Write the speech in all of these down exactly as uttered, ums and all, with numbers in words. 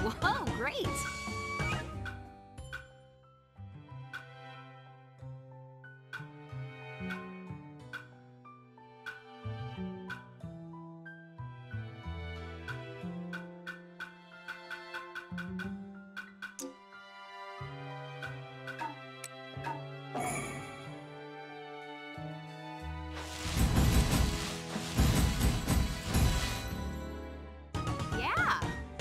Whoa, great! Yeah!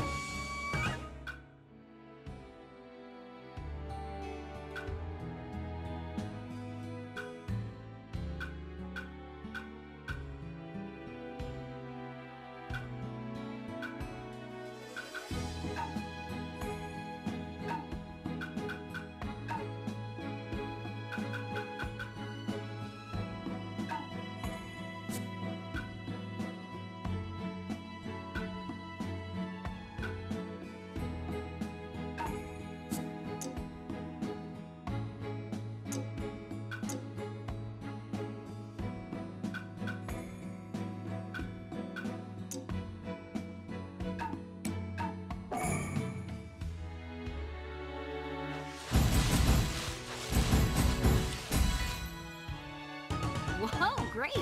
Whoa, great!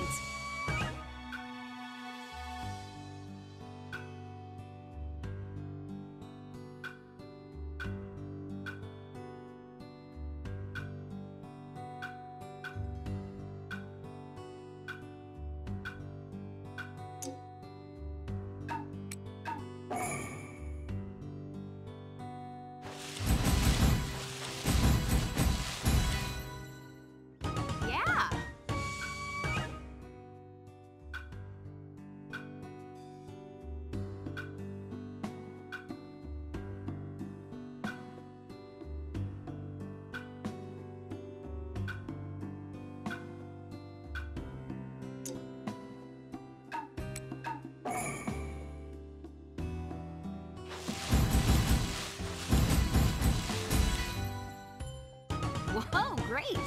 Yeah! Whoa, great!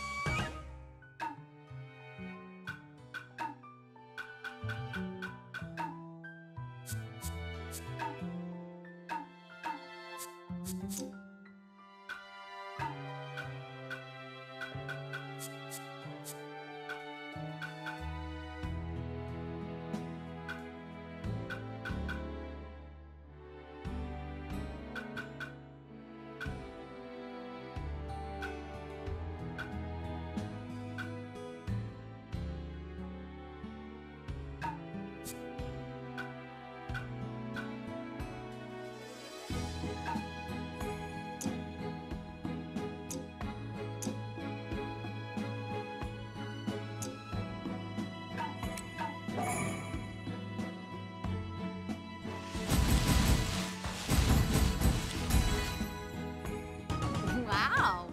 Wow!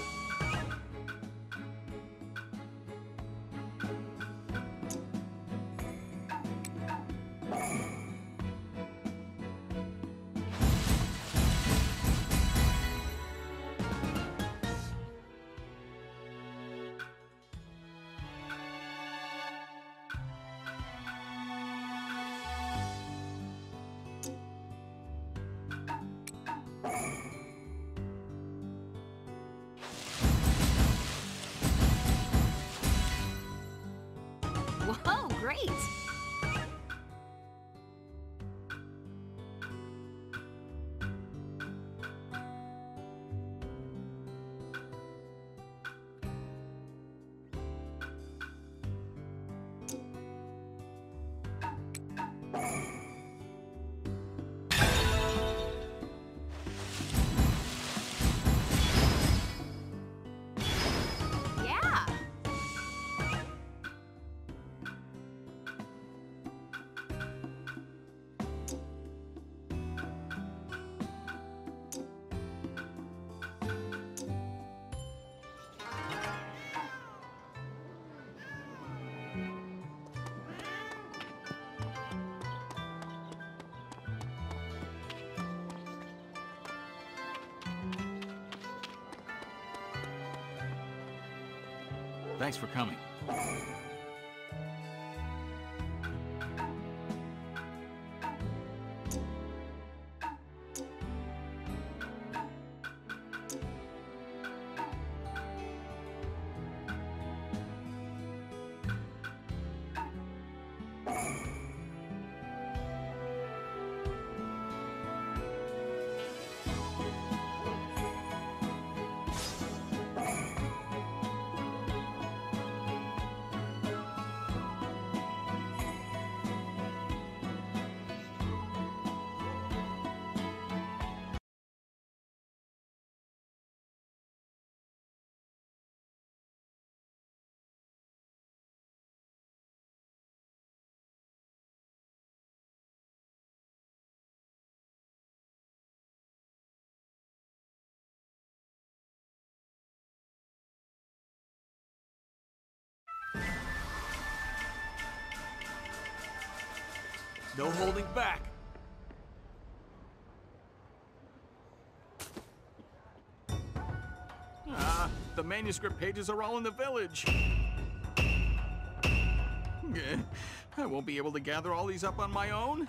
Whoa, great! Yeah! Thanks for coming. No holding back. Ah, the manuscript pages are all in the village. Eh, I won't be able to gather all these up on my own.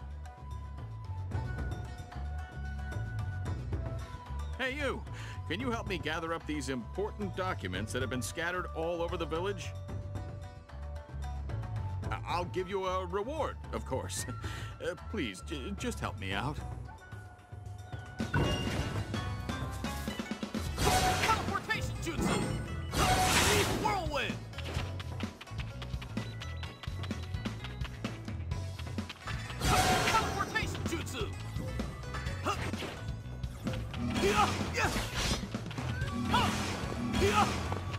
Hey, you! Can you help me gather up these important documents that have been scattered all over the village? I- I'll give you a reward, of course. Uh, please, j just help me out. Teleportation jutsu! Leaf whirlwind! Teleportation jutsu! Yeah! Yeah! Ha! Yeah!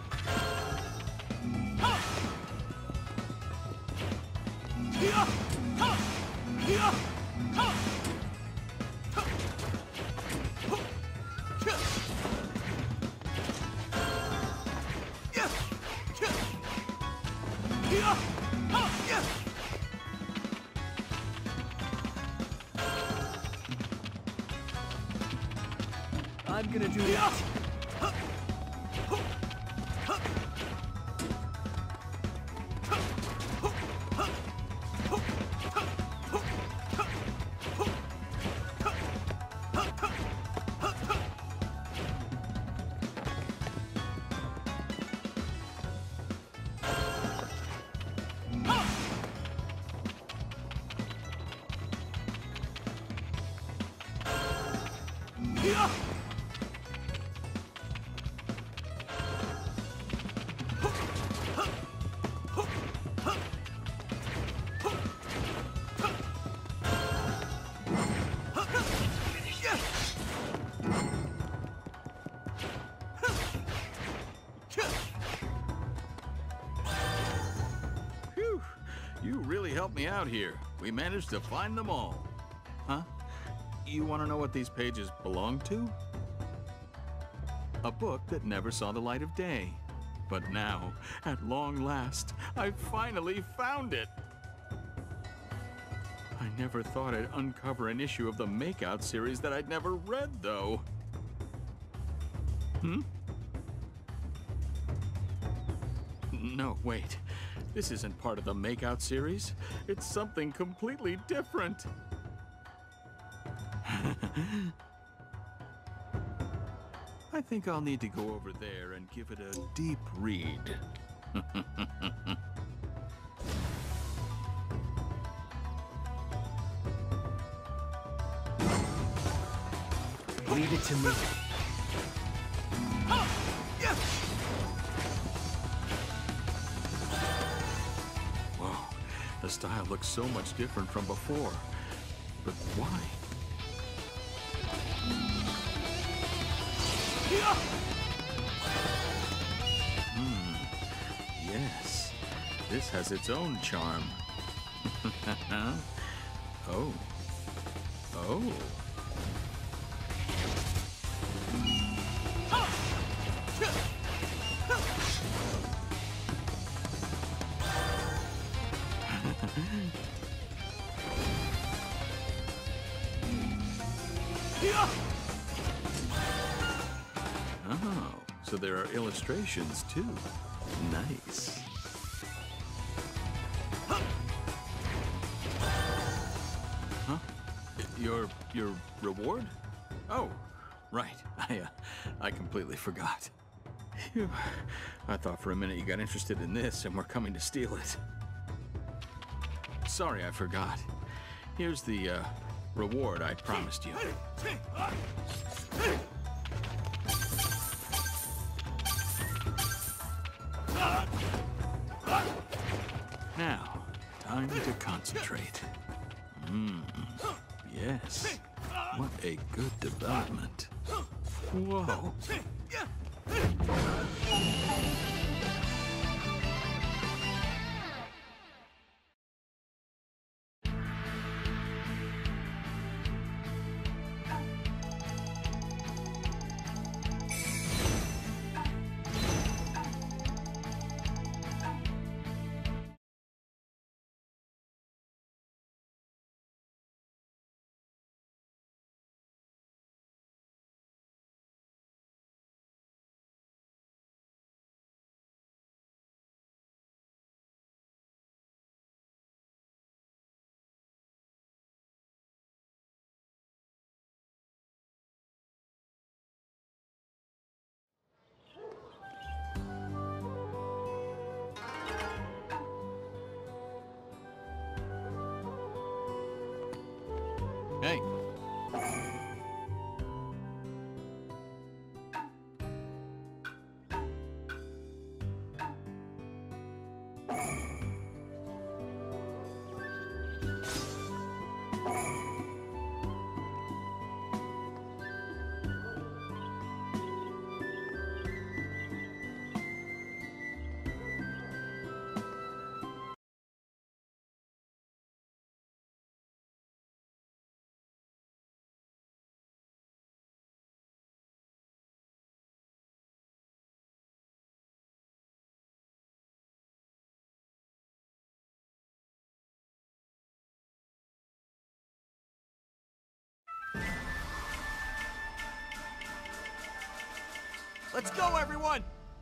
Ha! Yeah! Ha! Yeah! Ha! Ha! Ho! Yeah! Yeah! Yeah! Yeah! Ha! Yeah! I'm gonna do that. Yeah! Phew, you really helped me out here. We managed to find them all. Huh? You want to know what these pages belong to? A book that never saw the light of day. But now, at long last, I finally found it. I never thought I'd uncover an issue of the Makeout series that I'd never read, though. Hmm? No, wait. This isn't part of the Makeout series. It's something completely different. I think I'll need to go over there and give it a deep read. Leave it to me. Whoa, the style looks so much different from before. But why? Hmm, yes, this has its own charm. Oh, oh. Oh, so there are illustrations too. Nice. Huh? Your your reward? Oh, right. I uh, I completely forgot. Phew. I thought for a minute you got interested in this and were coming to steal it. Sorry, I forgot. Here's the uh, reward I promised you. Now, time to concentrate. Hmm. Yes. What a good development. Whoa. Let's go, everyone!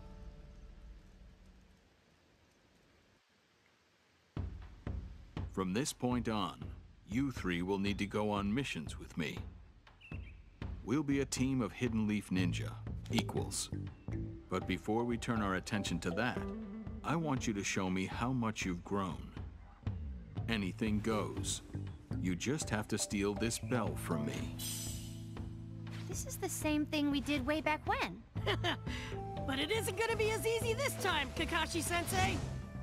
From this point on, you three will need to go on missions with me. We'll be a team of Hidden Leaf Ninja, equals. But before we turn our attention to that, I want you to show me how much you've grown. Anything goes. You just have to steal this bell from me. This is the same thing we did way back when. But it isn't gonna be as easy this time, Kakashi-sensei!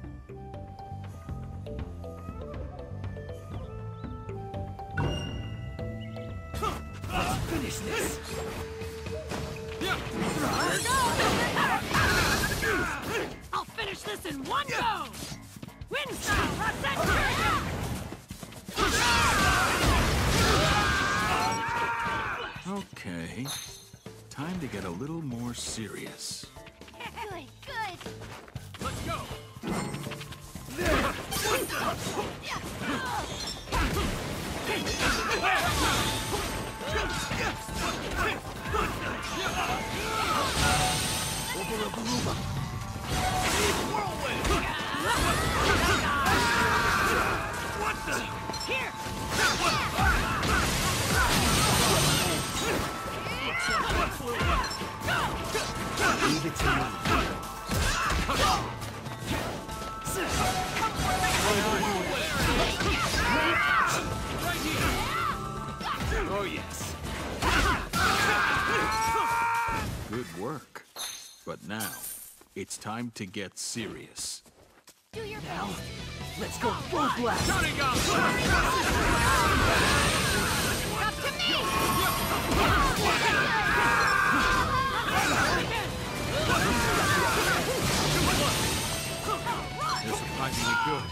Let's finish this! I'll finish this in one go! Wind style, Rasengan! Okay, time to get a little more serious. Good, good. Let's go! What the? Here! Leave it to me. Oh, yes. Good work. But now, it's time to get serious. Do your Now, best. let's go full blast! Up to me! You're surprisingly good.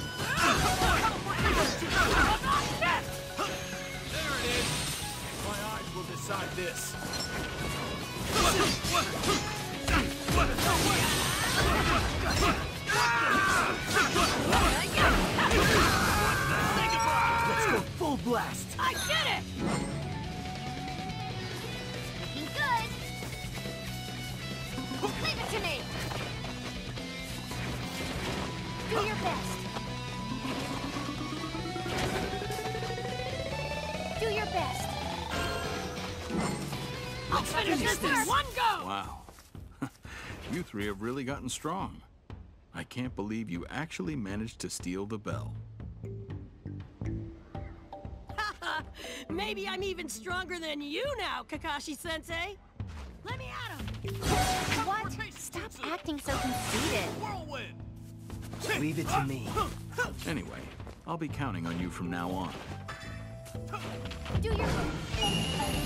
There it is! My eyes will decide this. Let's go full blast! I did it! Looking good. Leave it to me. Do your best. Do your best. I'll finish this in one go! Wow. You three have really gotten strong. I can't believe you actually managed to steal the bell. Maybe I'm even stronger than you now, Kakashi-sensei! Let me at him! What? Stop acting so conceited. Whirlwind! Leave it to me. Anyway, I'll be counting on you from now on. Do your best.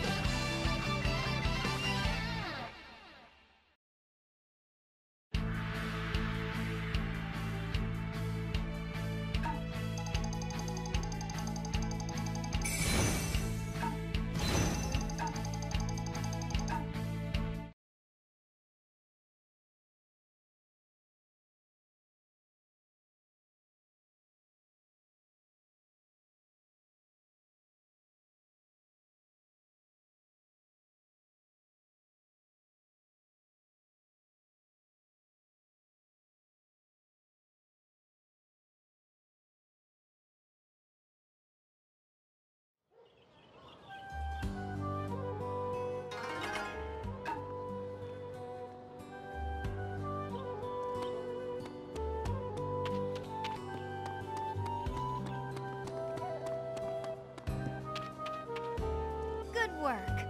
Good work.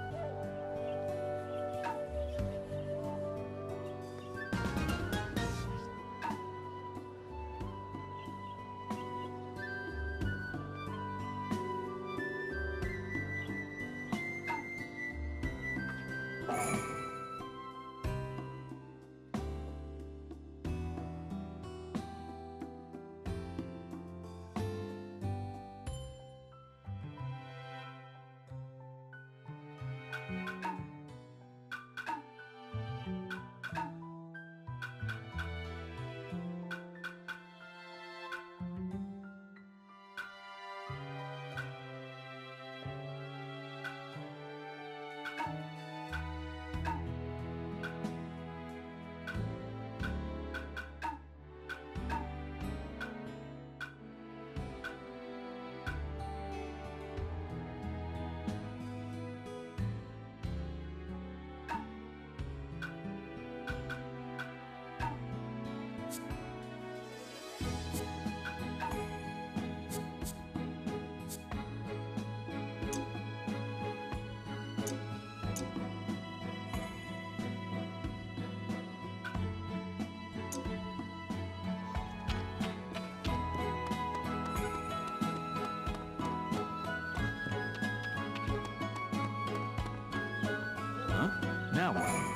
that one.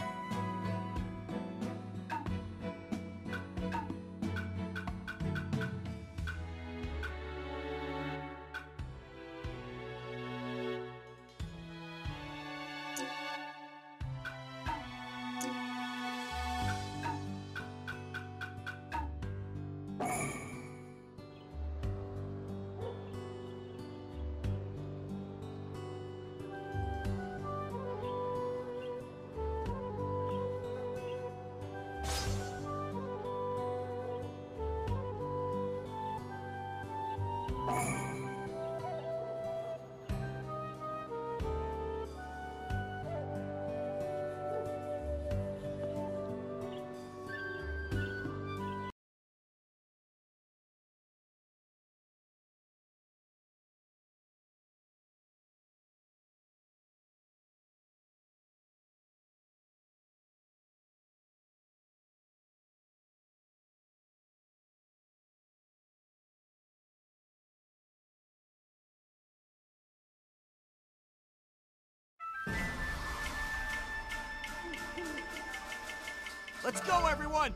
Let's go, everyone!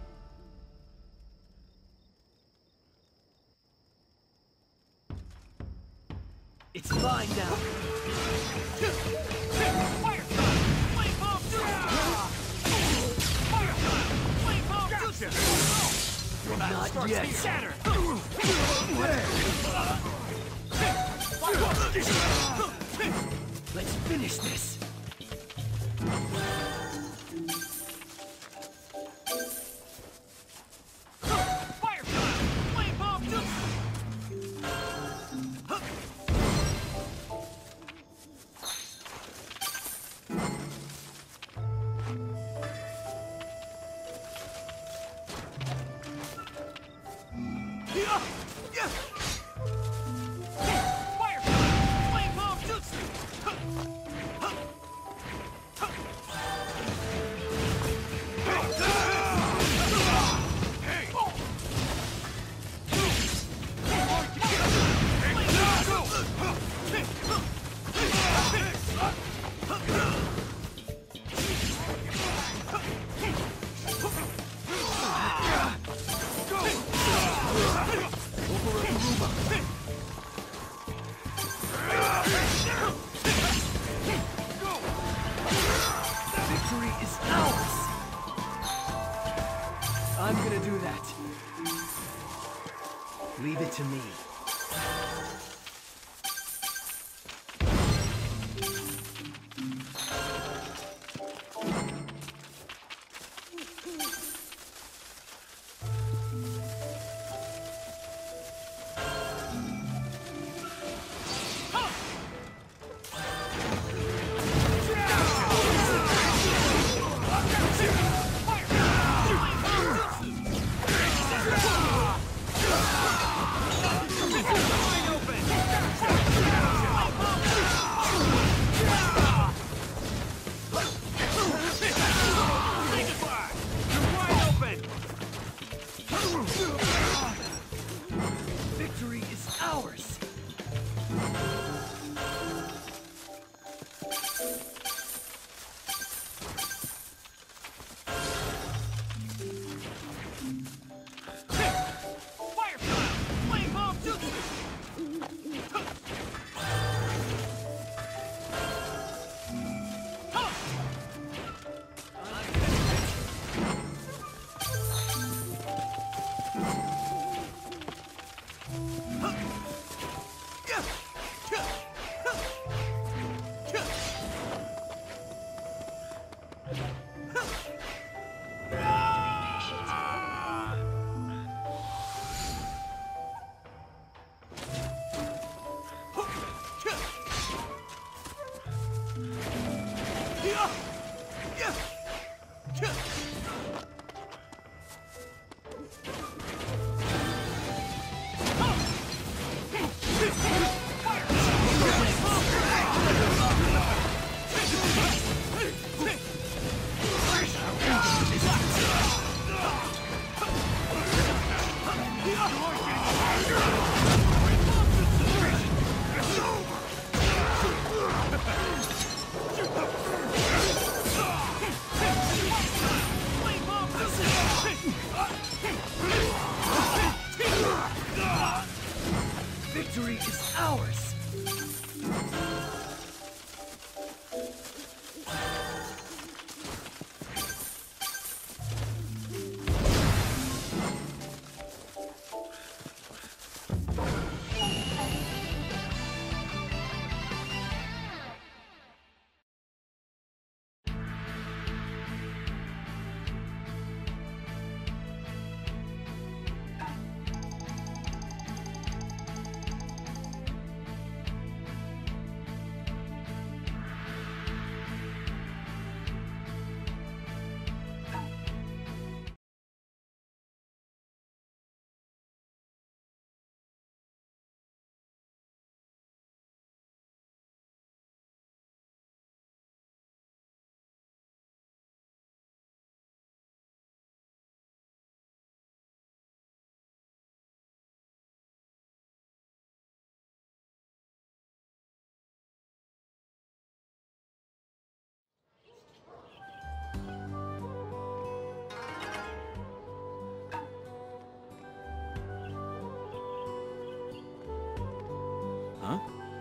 It's mine now. Fire style! Flame bomb Fire style! Flame bomb Not yet. Shatter! Let's finish this. Fire style! Flame bomb Fire style! Flame bomb jutsu! Victory is ours. I'm gonna do that. Leave it to me. Victory is ours. Fire style! Flame bomb jutsu!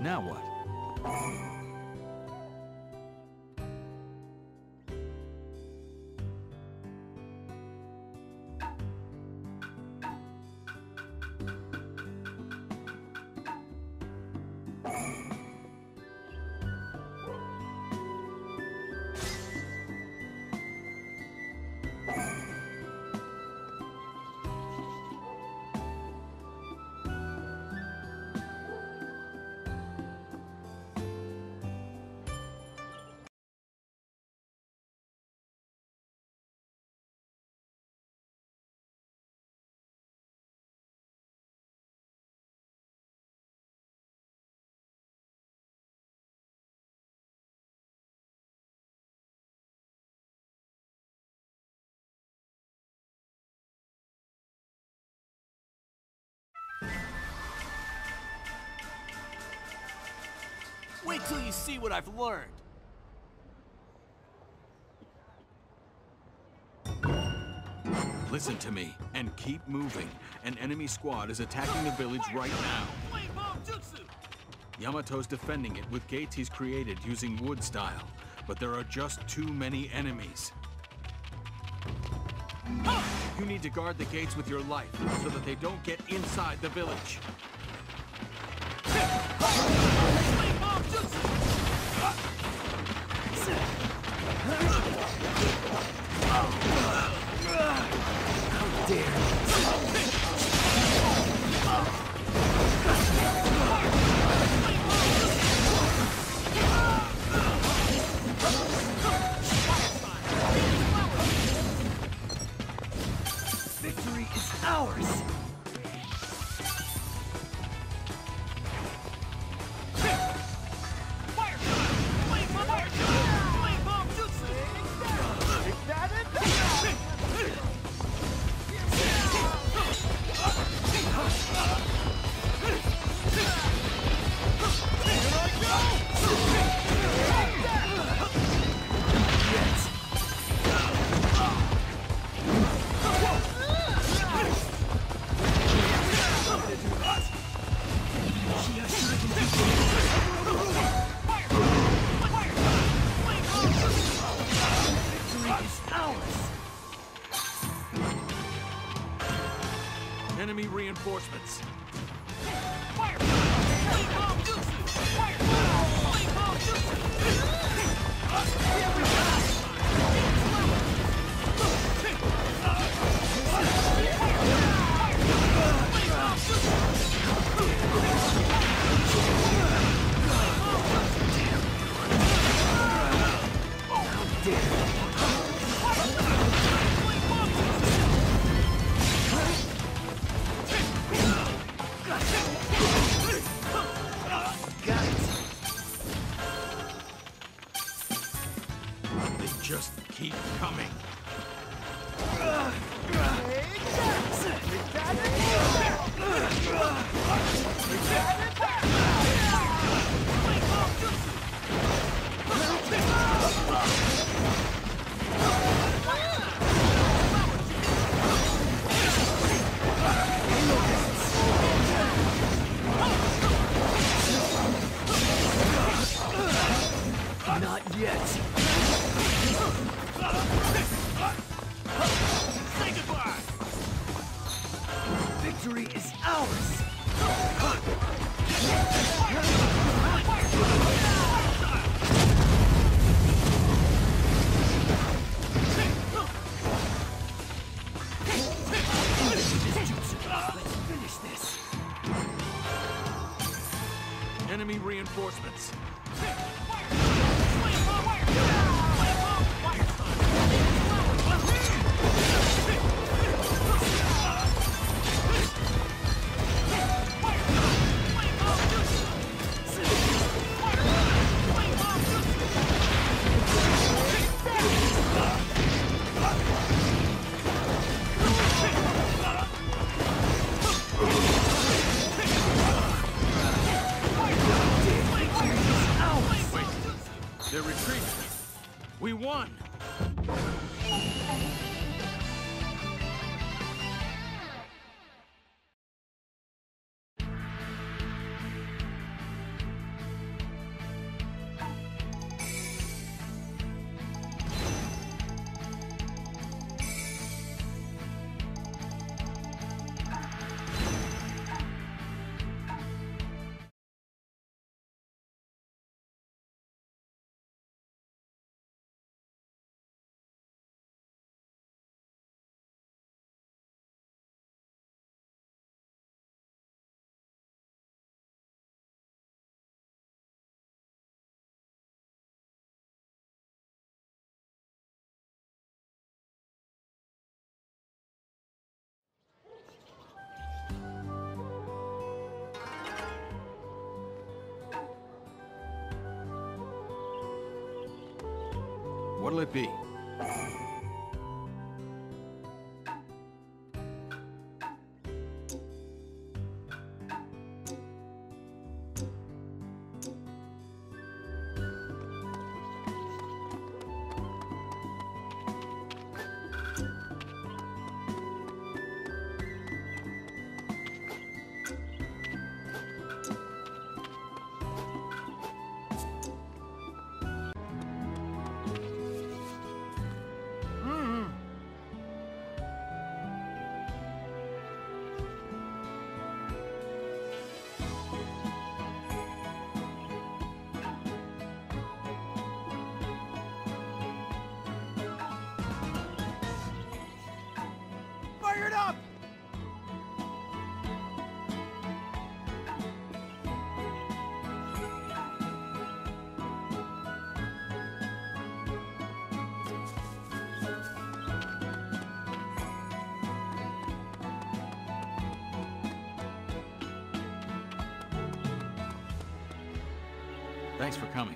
Now what? Wait till you see what I've learned. Listen to me, and keep moving. An enemy squad is attacking the village right now. Flame bomb jutsu! Yamato's defending it with gates he's created using wood style, but there are just too many enemies. You need to guard the gates with your life, so that they don't get inside the village. Flame bomb jutsu! How dare Victory is ours! Enemy reinforcements. Just keep coming. Not yet. Say goodbye! Victory is ours! Let's finish this. Enemy reinforcements. They're retreating. We won! What'll it be? Fire it up! Thanks for coming.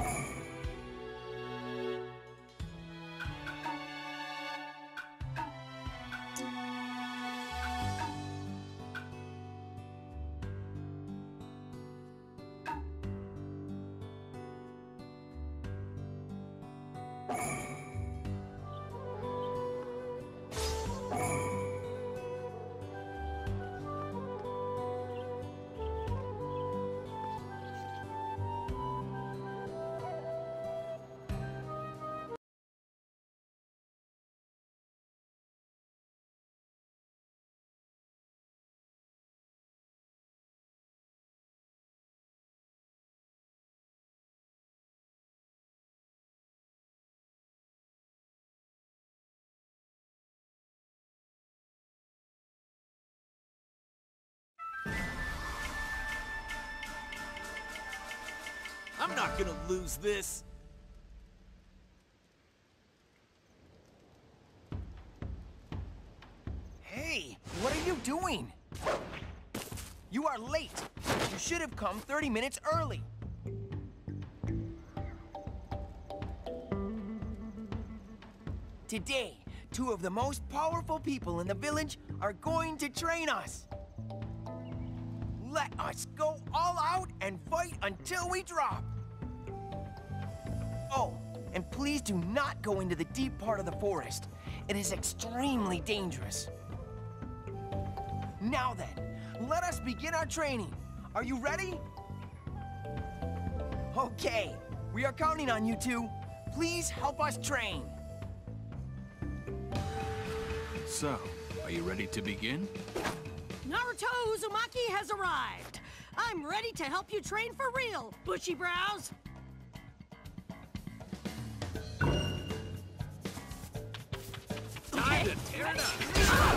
I'm not gonna lose this. Hey, what are you doing? You are late. You should have come thirty minutes early. Today, two of the most powerful people in the village are going to train us. Let us go all out and fight until we drop. Oh, and please do not go into the deep part of the forest. It is extremely dangerous. Now then, let us begin our training. Are you ready? Okay, we are counting on you two. Please help us train. So, are you ready to begin? Naruto Uzumaki has arrived. I'm ready to help you train for real, bushy brows. Time to tear it up.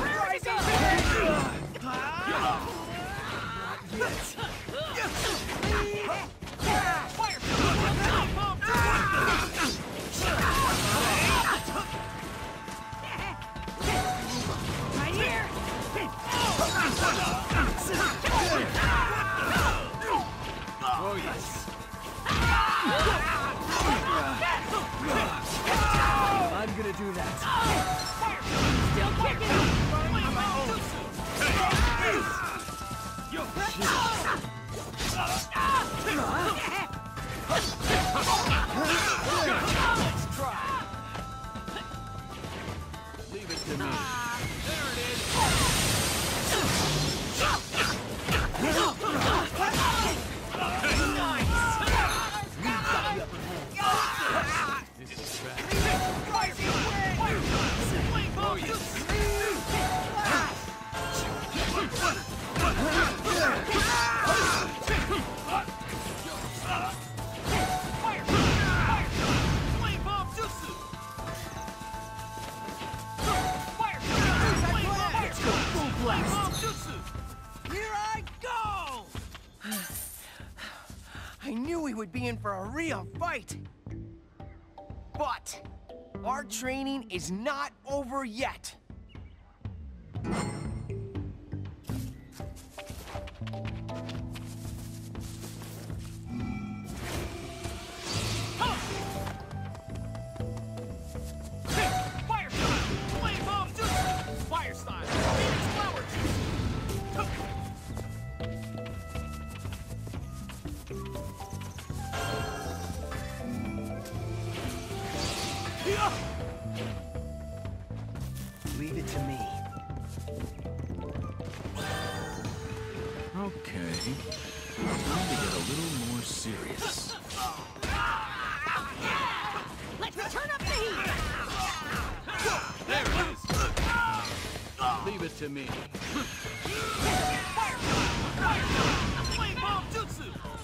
Right here. Oh, yes. I'm gonna do that. Still kicking. Let's try. Leave it to me. There it is. This is bad. Oh, yes. Here I go! I knew we would be in for a real fight. But our training is not over yet. Leave it to me. Okay. Time to get a little more serious. Let's turn up the heat! There it is. Leave it to me. Flame bomb jutsu.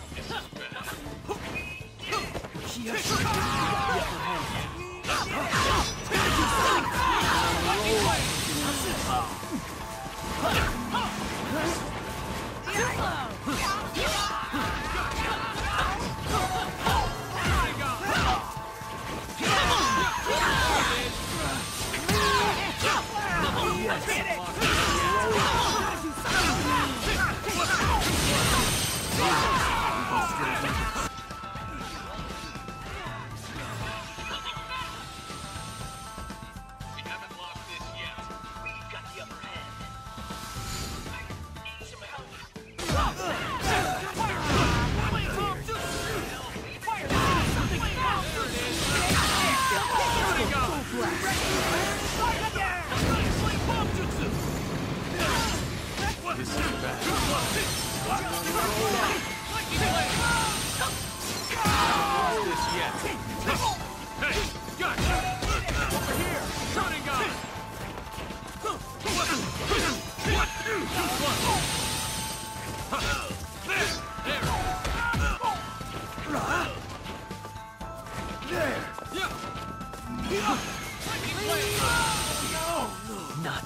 This is bad. This yet. Hey, gotcha. Over here. Shooting gun. There. There. There! Yeah. Not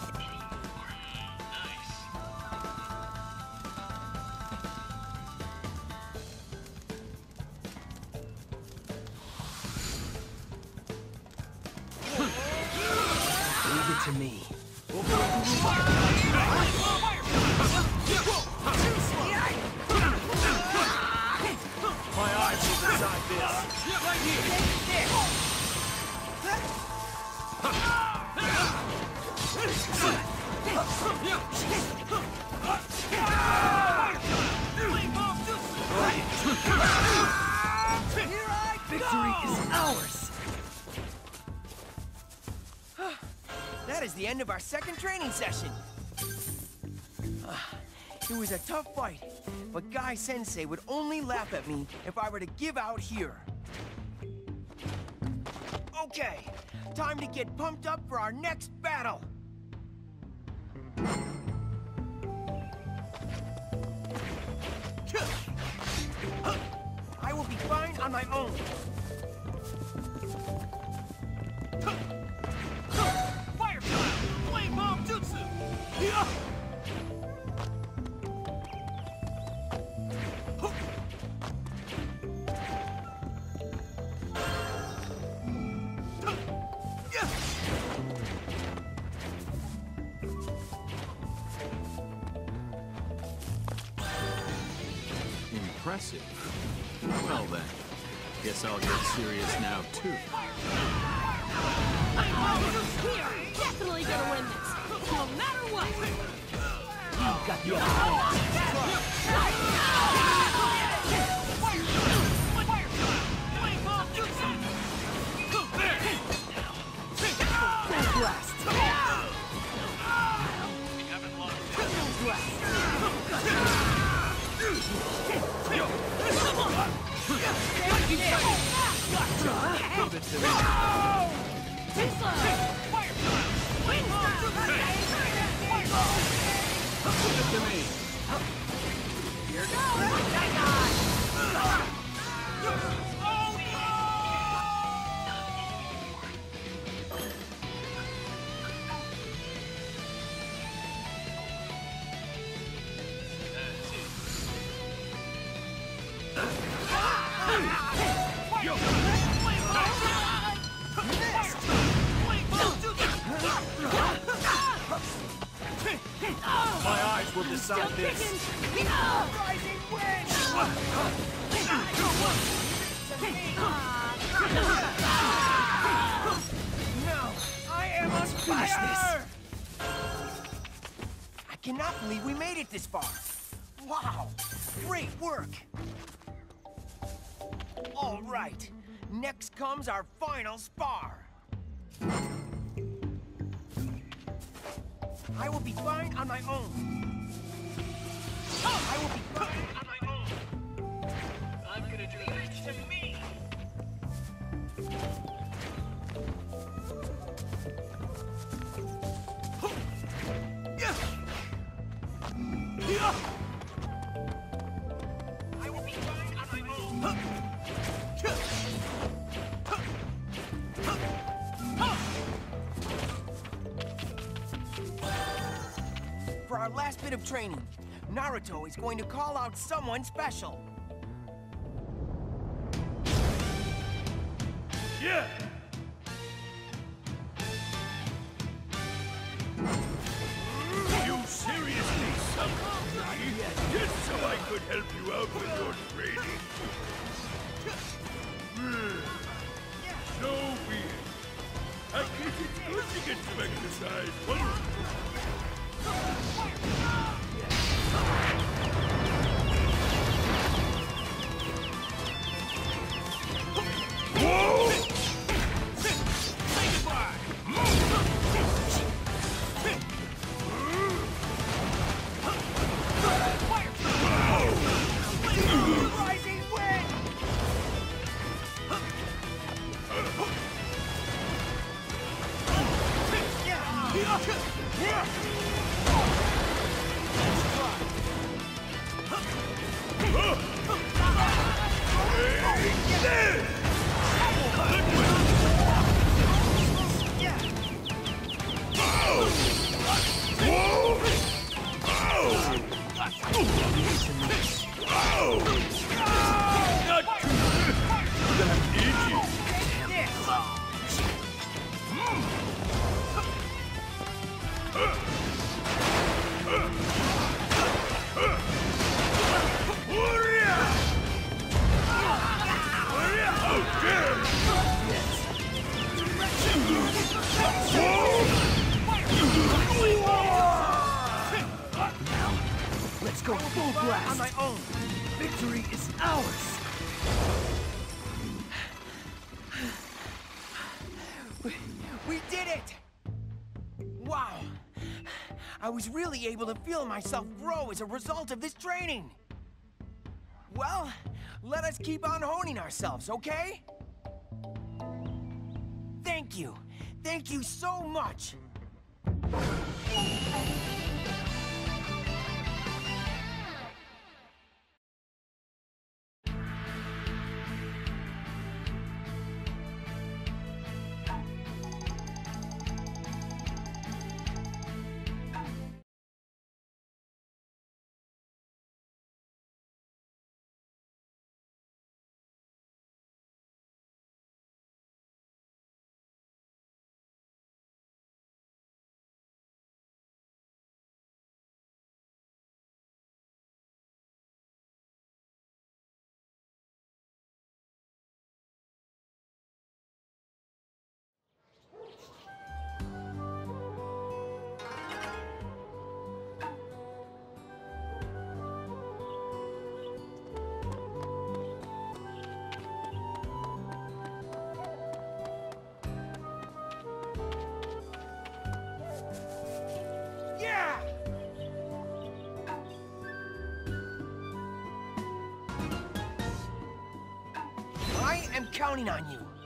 Leave it to me. My eyes will decide this. Right here. Victory is ours! That is the end of our second training session. It was a tough fight, but Guy Sensei would only laugh at me if I were to give out here. Okay, time to get pumped up for our next battle. I will be fine on my own. Firefly! Flame bomb jutsu! Impressive. Well then, guess I'll get serious now too. We are definitely gonna win this, no matter what! You've got the upper Flame bomb jutsu! There! blast! We haven't lost Give it to me. Too slow! Flame bomb jutsu! Give it to me! Here goes! My eyes will decide this. Rising wind! No, I am on fire! I cannot believe we made it this far. Wow, great work. All right, next comes our final spar. I will be fine on my own. I will be fine on my own. I'm gonna do that to me. I will be fine on my own. For our last bit of training, Naruto is going to call out someone special. Yeah! You seriously summoned me just so I could help you out with your training? So weird. I guess it's good to get some exercise. Whoa! Say goodbye! Rising wind! Let's go full blast. On my own. Victory is ours. We, we did it! Wow! I was really able to feel myself grow as a result of this training. Well, let us keep on honing ourselves, okay? Thank you. Thank you so much. Yeah! I am counting on you.